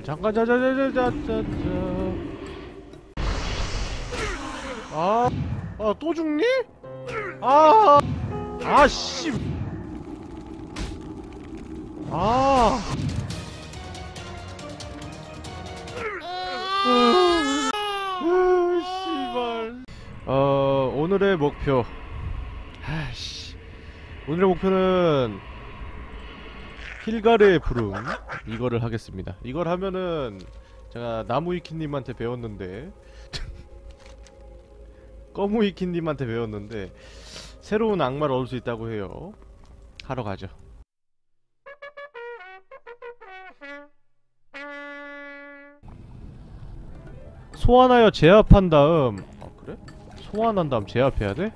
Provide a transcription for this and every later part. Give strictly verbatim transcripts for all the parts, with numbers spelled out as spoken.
잠깐 자자자자자자. 아, 아 또 죽니? 아, 아씨. 아. 씨발. 어, 오늘의 목표. 아씨. 오늘의 목표는 힐가르의 부름 이거를 하겠습니다. 이걸 하면은 제가 나무위키님한테 배웠는데 꺼무위키님한테 배웠는데 새로운 악마를 얻을 수 있다고 해요. 하러 가죠. 소환하여 제압한 다음. 아 그래? 소환한 다음 제압해야 돼?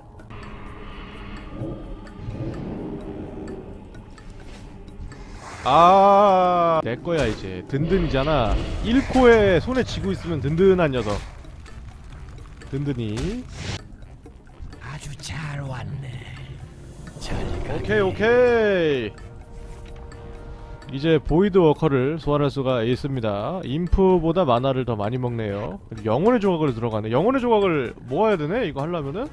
아, 내 거야 이제. 든든이잖아. 일 코에 손에 쥐고 있으면 든든한 녀석. 든든히. 아주 잘 왔네. 잘 오케이 오케이. 이제 보이드 워커를 소환할 수가 있습니다. 인프보다 마나를 더 많이 먹네요. 영혼의 조각을 들어가네. 영혼의 조각을 모아야 되네 이거 하려면은.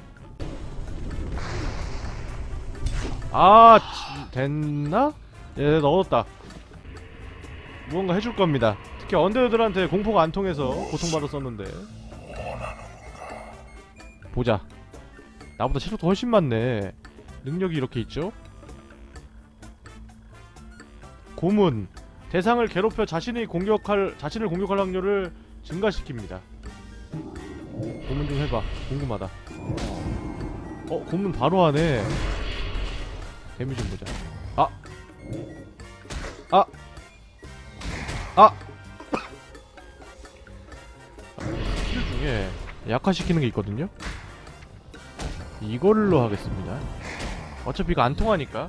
아, 지, 됐나? 예, 넣었다. 무언가 해줄 겁니다. 특히 언데드들한테 공포가 안 통해서 고통받았었는데. 보자. 나보다 체력도 훨씬 많네. 능력이 이렇게 있죠? 고문. 대상을 괴롭혀 자신이 공격할, 자신을 공격할 확률을 증가시킵니다. 고문 좀 해봐. 궁금하다. 어, 고문 바로 하네. 데미 좀 보자. 아! 아! 아! 스킬 중에 약화시키는 게 있거든요? 이걸로 하겠습니다. 어차피 이거 안 통하니까.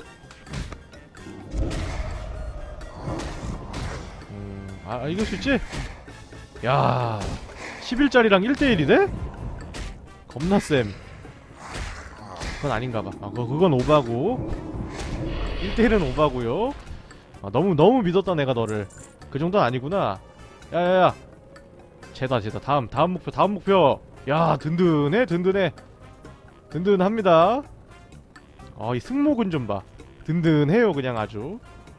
음, 아, 이길 수 있지? 야, 십 일짜리랑 일 대 일이네? 겁나 쌤. 그건 아닌가봐. 아, 그거, 그건 오바고. 일 대 일은 오바고요. 아, 너무 너무 믿었다 내가 너를. 그 정도는 아니구나. 야야야. 쟤다 쟤다. 다음 다음 목표 다음 목표. 야 든든해 든든해. 든든합니다. 아, 이 승모근 좀 봐. 든든해요 그냥 아주.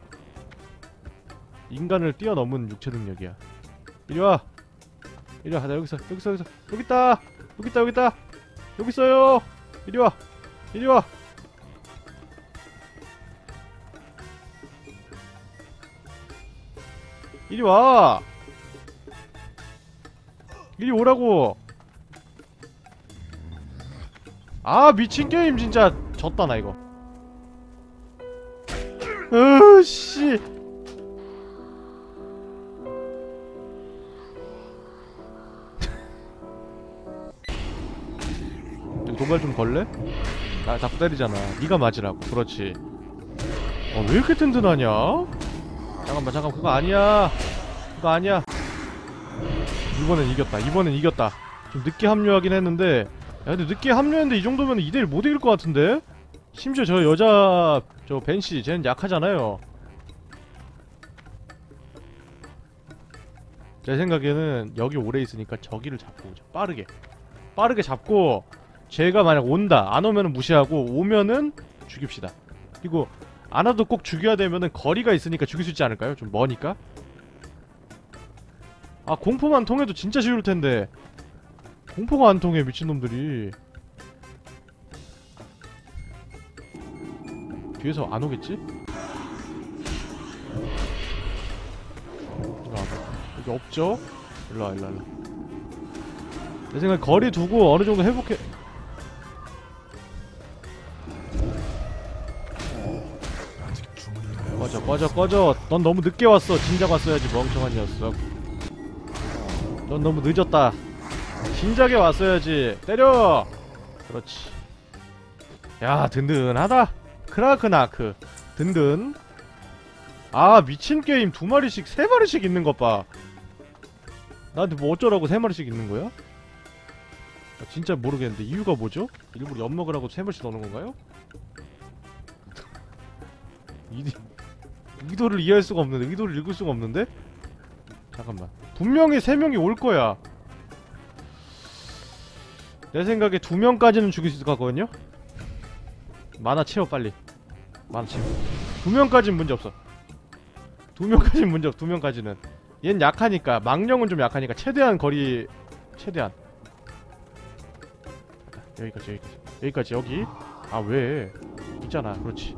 인간을 뛰어넘은 육체 능력이야. 이리와. 이리와. 나 여기서 여기서 여기서 여기있다. 여기있다 여기있다. 여기있어요. 이리와. 이리와. 이리와. 이리 오라고. 아 미친게임 진짜. 졌다 나 이거. 으씨. 도발 좀 걸래? 나 자꾸 때리잖아. 니가 맞으라고. 그렇지. 어, 왜 이렇게 든든하냐? 잠깐만 잠깐 그거 아니야. 그거 아니야. 이번엔 이겼다. 이번엔 이겼다. 좀 늦게 합류하긴 했는데. 야 근데 늦게 합류했는데 이 정도면 이 대 일 못 이길 것 같은데? 심지어 저 여자 저 벤씨 쟤는 약하잖아요. 제 생각에는 여기 오래 있으니까 저기를 잡고 오자. 빠르게 빠르게 잡고 쟤가 만약 온다 안 오면은 무시하고 오면은 죽입시다. 그리고 안 와도 꼭 죽여야 되면은 거리가 있으니까 죽일 수 있지 않을까요? 좀 머니까? 아 공포만 통해도 진짜 쉬울 텐데 공포가 안 통해 미친놈들이. 뒤에서 안 오겠지? 일로 와봐. 여기 없죠? 일로 와 일로 와 일로 와. 내 생각에 거리 두고 어느 정도 회복해. 꺼져 꺼져 꺼져. 넌 너무 늦게 왔어. 진작 왔어야지 멍청한 녀석. 넌 너무 늦었다. 진작에 왔어야지. 때려. 그렇지. 야 든든하다. 크라크나크 든든. 아 미친 게임 두 마리씩 세 마리씩 있는 것 봐. 나한테 뭐 어쩌라고 세 마리씩 있는 거야? 아, 진짜 모르겠는데 이유가 뭐죠? 일부러 엿먹으라고 세 마리씩 넣는 건가요? 이, 의도를 이해할 수가 없는데 의도를 읽을 수가 없는데? 잠깐만. 분명히 세 명이 올 거야. 내 생각에 두 명까지는 죽일 수 있을 것 같거든요? 만화 채워, 빨리. 만화 채워. 두 명까지는 문제 없어. 두 명까지는 문제 없어, 두 명까지는. 얜 약하니까, 망령은 좀 약하니까, 최대한 거리, 최대한. 여기까지, 여기까지. 여기까지, 여기. 아, 왜? 있잖아, 그렇지.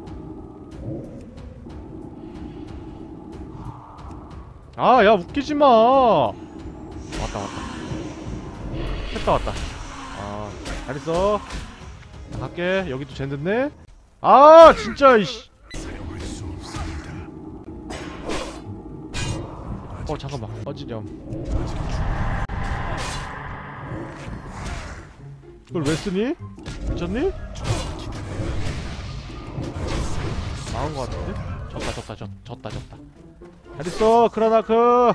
아, 야, 웃기지 마. 왔다, 왔다. 했다, 왔다. 아, 잘 있어. 나 갈게. 여기도 젠됐네. 아, 진짜, 이씨. 사용할 수 없습니다. 어, 잠깐만. 어지렴. 이걸 왜 쓰니? 미쳤니? 나온 거 같은데? 졌다, 졌다, 졌, 졌다, 졌다. 잘 있어, 크라나크.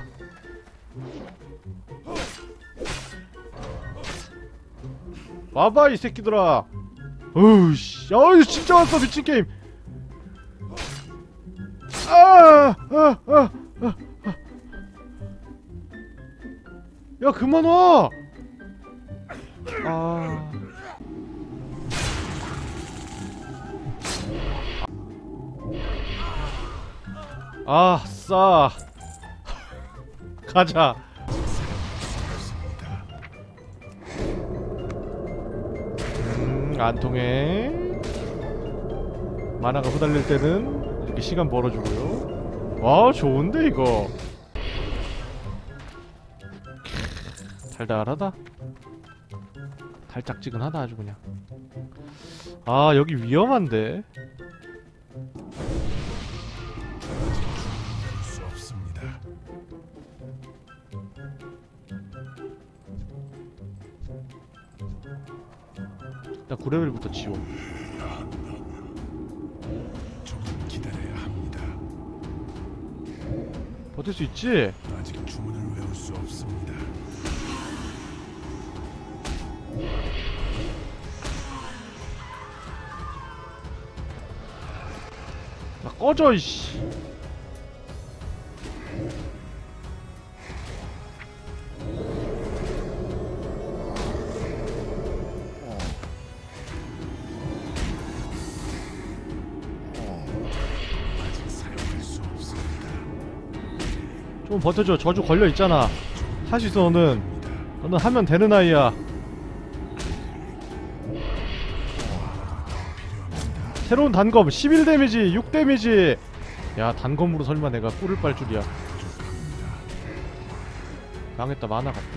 와봐, 이 새끼들아. 어우씨, 어이, 진짜 왔어, 미친 게임. 아, 아, 아, 아, 아. 야, 그만 와. 아. 아싸. 가자. 음, 안 통해. 만화가 후달릴 때는 이렇게 시간 벌어주고요. 와, 좋은데 이거. 달달하다. 달짝지근하다 아주 그냥. 아, 여기 위험한데. 수 없습니다. 일단 구 레벨부터 지워. 조금 기다려야 합니다. 버틸 수 있지? 아직 주문을 외울 수 없습니다. 나 꺼져 이씨. 아직 사용할 수 없습니다. 좀 버텨줘. 저주 걸려 있잖아. 할 수 있어 너는. 너는 하면 되는 아이야. 새로운 단검 십일 데미지 육 데미지. 야, 단검으로 설마 내가 꿀을 빨 줄이야. 망했다. 만화 같다.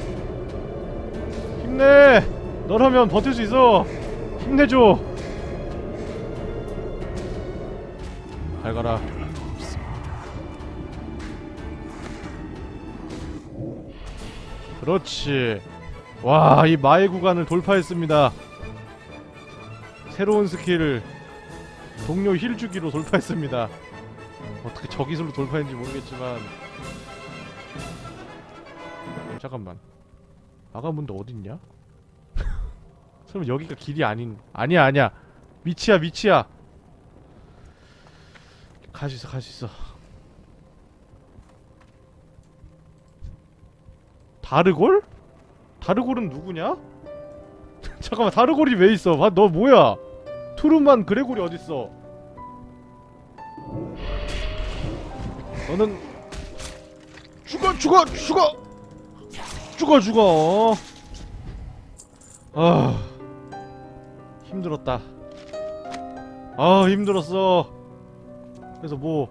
힘내. 너라면 버틸 수 있어. 힘내줘. 잘 가라. 그렇지. 와, 이 마의 구간을 돌파했습니다. 새로운 스킬을 동료 힐 주기로 돌파했습니다. 어떻게 저 기술로 돌파했는지 모르겠지만. 어, 잠깐만. 아가문도 어딨냐? 설마 여기가 길이 아닌. 아니야, 아니야. 미치야, 미치야. 갈 수 있어, 갈 수 있어. 다르골? 다르골은 누구냐? 잠깐만, 다르골이 왜 있어? 아, 너 뭐야? 투르만 그레골이 어딨어? 너는 죽어, 죽어, 죽어, 죽어, 죽어. 아, 힘들었다. 아, 힘들었어. 그래서 뭐?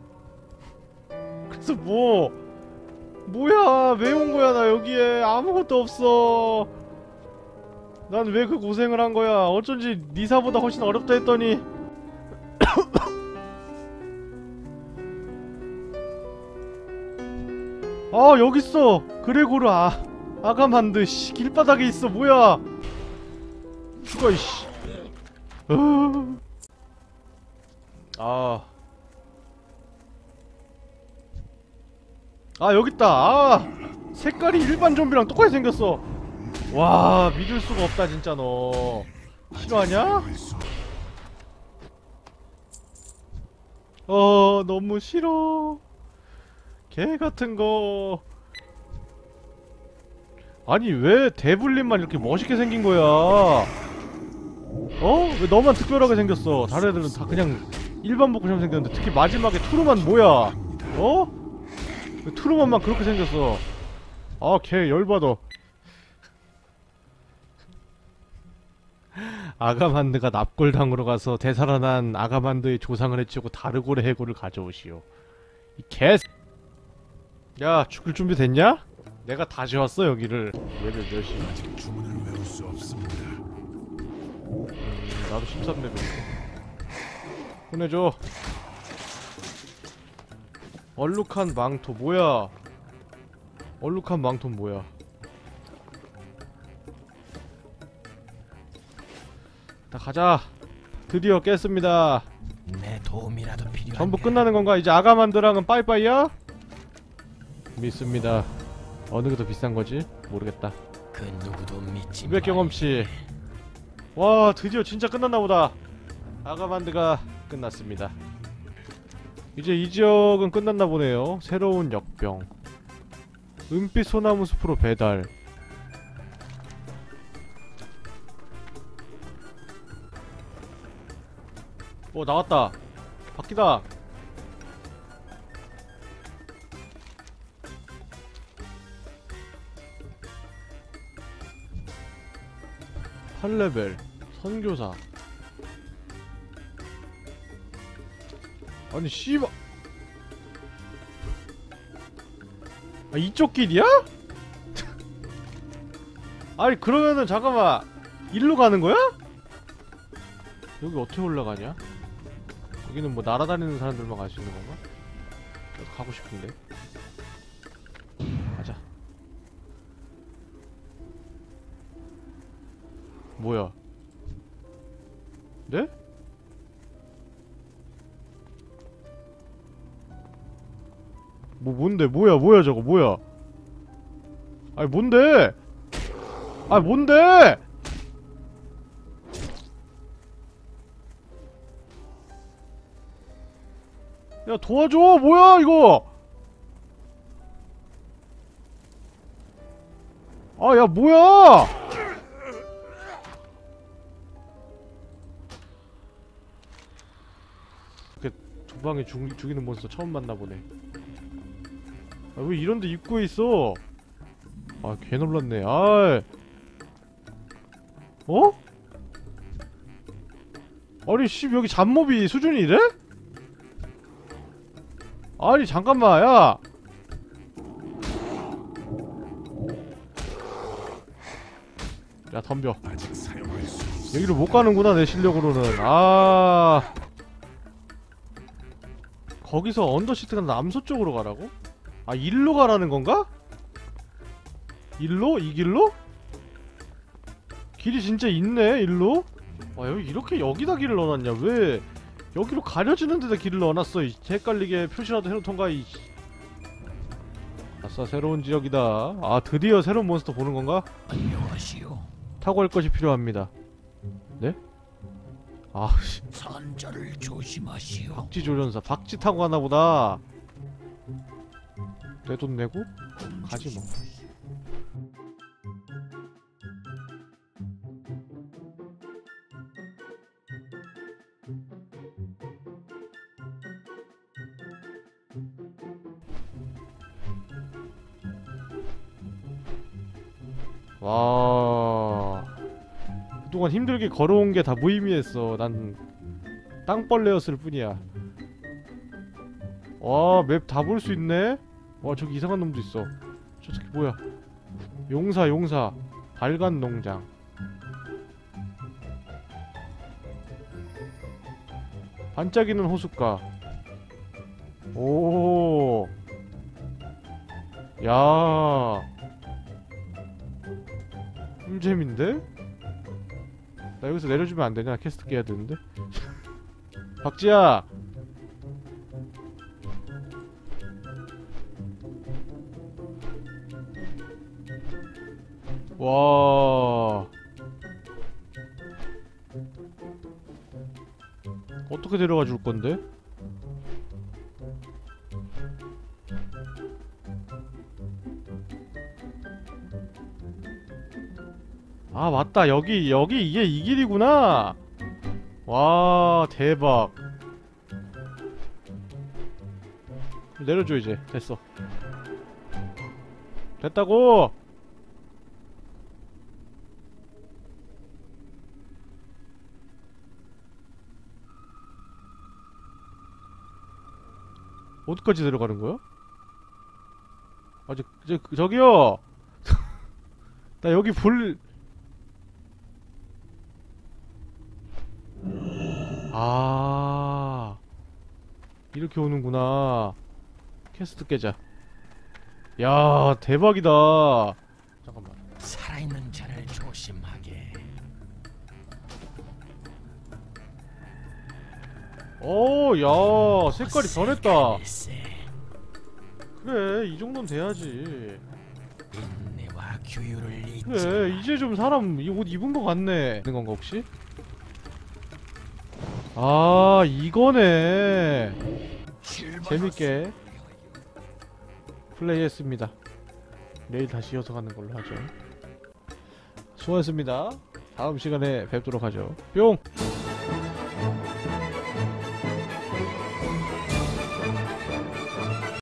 그래서 뭐? 뭐야? 왜 온 거야? 나 여기에 아무것도 없어. 난 왜 그 고생을 한 거야? 어쩐지 니사보다 훨씬 어렵다 했더니. 아, 여기 있어. 그레고르 아 아가만드 씨 길바닥에 있어. 뭐야? 죽어 이씨. 아. 아, 여기 있다. 아, 색깔이 일반 좀비랑 똑같이 생겼어. 와, 믿을 수가 없다 진짜. 너 싫어하냐? 어, 너무 싫어. 개 같은 거. 아니 왜 데블린만 이렇게 멋있게 생긴 거야? 어? 왜 너만 특별하게 생겼어? 다른 애들은 다 그냥 일반 복구처럼 생겼는데 특히 마지막에 투르만 뭐야? 어? 왜 투르만만 그렇게 생겼어? 아, 개 열받아. 아가만드가 납골당으로 가서 되살아난 아가만드의 조상을 해치우고 다르고레 해골을 가져오시오. 이 개. 야, 죽을 준비 됐냐? 내가 다시 왔어 여기를. 레벨 몇이? 아직 주문을 외울 수 없습니다. 음, 나도 십삼 레벨. 보내줘. 얼룩한 망토 뭐야? 얼룩한 망토 뭐야? 다 가자. 드디어 깼습니다. 내 도움이라도 필요한가? 전부 끝나는 건가? 이제 아가만드랑은 빠이빠이야? 믿습니다. 어느 게 더 비싼 거지? 모르겠다. 그 누구도 믿지 이백 경험치. 와, 드디어 진짜 끝났나 보다. 아가만드가 끝났습니다. 이제 이 지역은 끝났나 보네요. 새로운 역병. 은빛 소나무 숲으로 배달. 오, 나왔다. 바뀌다. 팔 레벨 선교사. 아니 씨발. 아, 이쪽 길이야? 아니 그러면은 잠깐만, 일로 가는 거야? 여기 어떻게 올라가냐? 여기는 뭐 날아다니는 사람들만 갈 수 있는 건가? 나도 가고 싶은데. 가자. 뭐야? 네? 뭐 뭔데? 뭐야? 뭐야 저거? 뭐야? 아니 뭔데? 아 뭔데? 야 도와줘! 뭐야 이거? 아 야 뭐야? 이렇게 도방에 죽, 죽이는 몬스터 처음 만나보네. 아 왜 이런데 입구에 있어? 아 개놀랐네. 아 어? 아니 씨 여기 잡몹이 수준이 이래? 아니 잠깐만 야. 야 덤벼. 아직 사용할 수 없습니다. 여기를 못 가는구나 내 실력으로는. 아 거기서 언더시트가 남서쪽으로 가라고? 아 일로 가라는 건가? 일로? 이 길로? 길이 진짜 있네 일로? 아 여기 이렇게 여기다 길을 넣어놨냐? 왜 여기로 가려지는 데다 길을 넣어놨어. 이 헷갈리게 표시라도 해놓던가. 이 아싸 새로운 지역이다. 아 드디어 새로운 몬스터 보는 건가? 안녕하시오. 타고 갈 것이 필요합니다. 네? 아 씨. 산자를 조심하시오. 박쥐 조련사. 박쥐 타고 가나 보다. 내 돈 내고 가지 뭐. 와 그동안 힘들게 걸어온 게 다 무의미했어. 난 땅벌레였을 뿐이야. 와 맵 다 볼 수 있네. 와 저기 이상한 놈도 있어. 저 새끼 뭐야? 용사 용사. 발간 농장. 반짝이는 호숫가. 오. 야. 꿀잼인데? 나 여기서 내려주면 안 되냐? 캐스트 깨야 되는데. 박지야. 와. 어떻게 데려가 줄 건데? 아 맞다, 여기 여기 이게 이 길이구나. 와 대박. 내려줘 이제. 됐어. 됐다고. 어디까지 내려가는 거야? 아, 저, 저, 저기요! 나 여기 볼, 아, 이렇게 오는구나. 퀘스트 깨자. 야, 대박이다. 잠깐만. 살아있는 자를 조심하게. 오, 야, 색깔이 변했다. 글쎄, 그래, 이 정도는 돼야지. 인내와 규율을 잊지 그래, 마. 이제 좀 사람 이 옷 입은 거 같네. 있는 건가 혹시? 아, 이거네. 재밌게 플레이했습니다. 내일 다시 이어서 가는 걸로 하죠. 수고하셨습니다. 다음 시간에 뵙도록 하죠. 뿅!